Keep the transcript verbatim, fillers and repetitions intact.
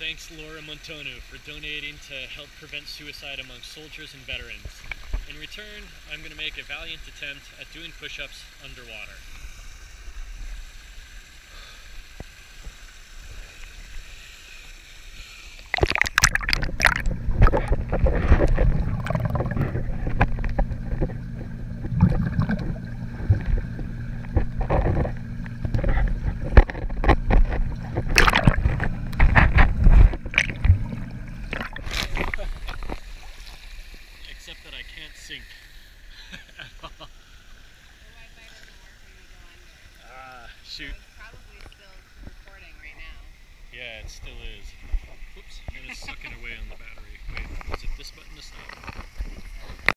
thanks Laura Montonu for donating to help prevent suicide among soldiers and veterans. In return, I'm going to make a valiant attempt at doing push-ups underwater. Except that I can't sink at all. The Wi-Fi doesn't work when you go under. Ah, So shoot. it's probably still recording right now. Yeah, it still is. Whoops, and it's sucking away on the battery. Wait, is it this button to stop?